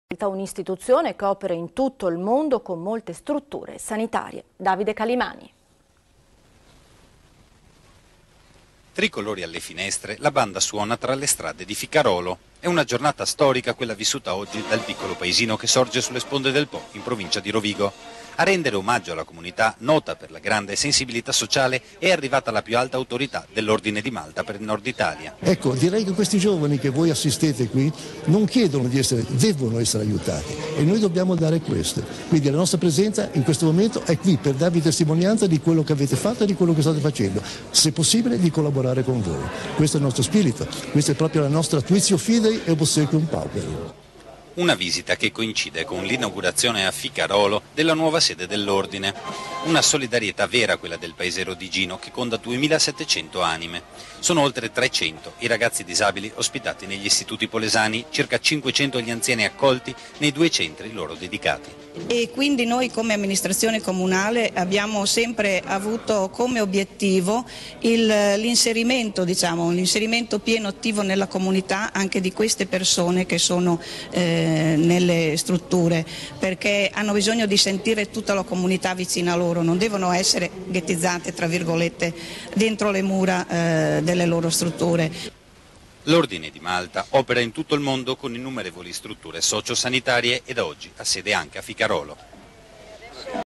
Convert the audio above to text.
Un'istituzione che opera in tutto il mondo con molte strutture sanitarie. Davide Calimani. Tricolori alle finestre, la banda suona tra le strade di Ficarolo. È una giornata storica quella vissuta oggi dal piccolo paesino che sorge sulle sponde del Po, in provincia di Rovigo. A rendere omaggio alla comunità, nota per la grande sensibilità sociale, è arrivata la più alta autorità dell'Ordine di Malta per il Nord Italia. Ecco, direi che questi giovani che voi assistete qui non chiedono di essere, devono essere aiutati e noi dobbiamo dare questo. Quindi la nostra presenza in questo momento è qui per darvi testimonianza di quello che avete fatto e di quello che state facendo, se possibile di collaborare con voi. Questo è il nostro spirito, questa è proprio la nostra tuitio fidei e obsequium pauperum. Una visita che coincide con l'inaugurazione a Ficarolo della nuova sede dell'Ordine. Una solidarietà vera quella del paese rodigino che conta 2700 anime. Sono oltre 300 i ragazzi disabili ospitati negli istituti polesani, circa 500 gli anziani accolti nei 2 centri loro dedicati. E quindi noi come amministrazione comunale abbiamo sempre avuto come obiettivo l'inserimento, l'inserimento pieno attivo nella comunità anche di queste persone che sono nelle strutture, perché hanno bisogno di sentire tutta la comunità vicina a loro, non devono essere ghettizzate tra virgolette dentro le mura delle loro strutture. L'Ordine di Malta opera in tutto il mondo con innumerevoli strutture sociosanitarie e da oggi ha sede anche a Ficarolo.